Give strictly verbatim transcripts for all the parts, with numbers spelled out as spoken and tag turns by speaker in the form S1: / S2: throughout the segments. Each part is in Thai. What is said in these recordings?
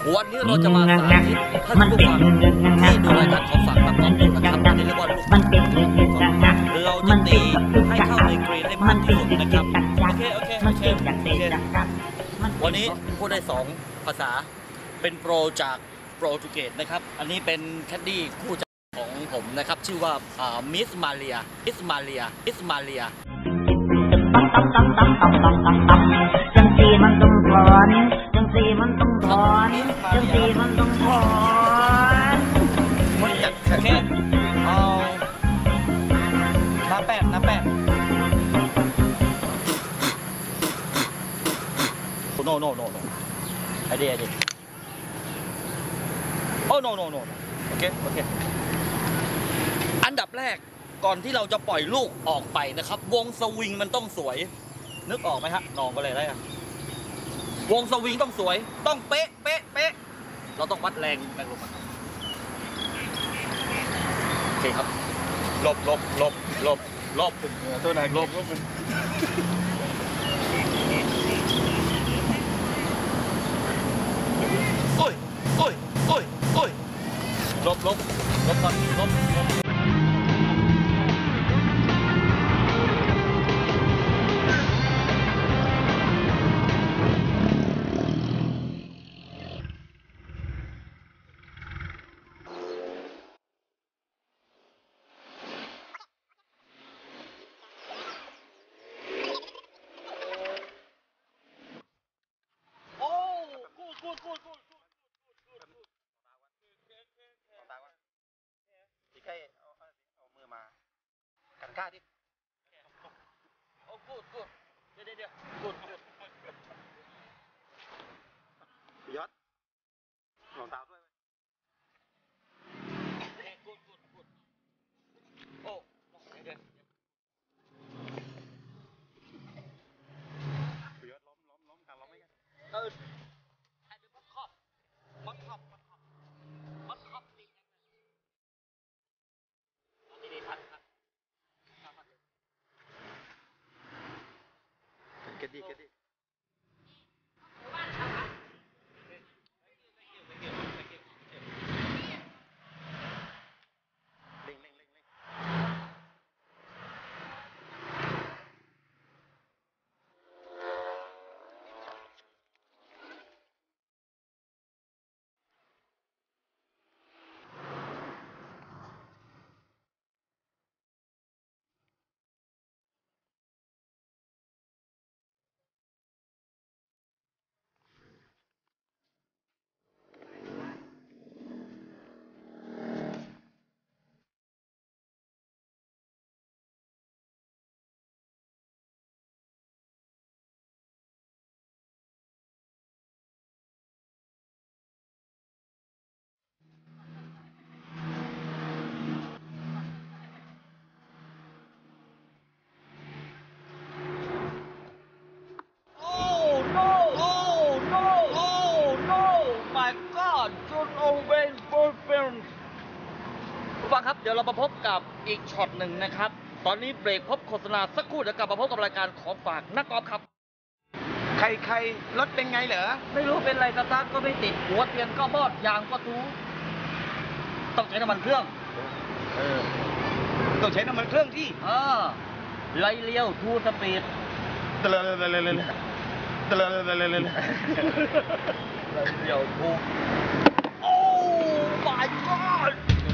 S1: วันนี้เราจะมาสาธิตท่านผู้ฟังที่ดูรายการของฝากนักกอล์ฟอยู่นะครับอันนี้เรียกว่าลูกกอล์ฟเราจะตีให้เข้าในกรีนให้มากที่สุดนะครับโอเคโอเคโอเคโอเควันนี้พูดได้สองภาษาเป็นโปรจากโปรตุเกสนะครับอันนี้เป็นแคดดี้คู่ใจของผมนะครับชื่อว่ามิสมาเลียมิสมาเลียมิสมาเลีย
S2: จังสีมันต้องถอนจังสีมันต้องถอนจังสีมันต้องถอน
S1: มันจัดแค่เอาน้ำแปดน้ำแปดโนโนโนโนไอเดียไอเดียโอ้โนโนโนโอเคโอเคอันดับแรกก่อนที่เราจะปล่อยลูกออกไปนะครับวงสวิงมันต้องสวยนึกออกไหมฮะนองก็เลยได้อะวงสวิงต้องสวยต้องเป๊ะเป๊ะเป๊ะเราต้องวัดแรงแรงลมมันโอเคครับหลบหลบหลบหลบหลบตัวไหนหลบก็มันโอ้ยโอ้ยโอ้ยโอ้ยหลบหลบหลบก่อนหลบหลบแค่เอาเอามือมากันกล้าดิโอ้กูดกูดเดี๋ยวเดี๋ยวกูดกูดยอดรองเท้าด้วยกูดกูดกูดโอ้เดี๋ยวยอดล้มล้มล้มกันล้มไม่กันเออไอ้เป็นมัดขอบมัดขอบมัดขอบมัดขอบดีดีทันทันเกดดี้เกดดี้เล่งเล่งเล่งเล่งฟังครับเดี๋ยวเรามาพบกับอีกช็อตหนึ่งนะครับตอนนี้เบรกพบโฆษณาสักครู่เดี๋ยวกลับมาพบกับรายการของฝากนักกอล์ฟครับ
S3: ใครใครรถเป็นไงเหรอ
S1: ไม่รู้เป็นไรสตาร์ทก็ไม่ติดหัวเทียนก็บอดยางก็ทูต้องใช้น้ำมันเครื่อง
S3: เออต้องใช้น้ำมันเครื่องที่
S1: อ่าไล่เลี้ยวทูสปีด
S3: เตลเลเลเลเตลเลเลเลไ
S1: ล่เลี้ยวทูโอ้ my god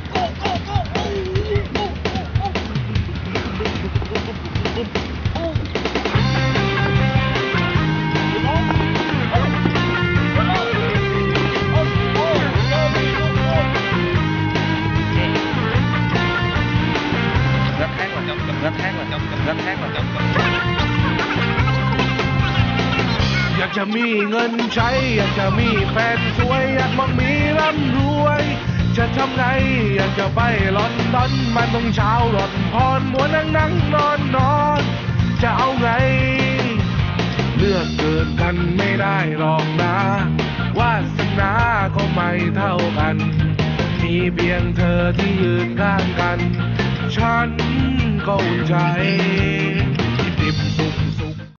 S4: อยากจะมีเงินใช้อยากจะมีแฟนสวยอยากมั่งมีร่ำรวยจะทำไงอยากจะไปลอนดอนมันต้องเช้าหล่อนพรมัวนั่งนั่งนอนนอนจะเอาไงเลือกเกิดกันไม่ได้หรอกนะวาสนาก็ไม่เท่ากันมีเพียงเธอที่ยืนข้างกันฉันก็อุ่นใจ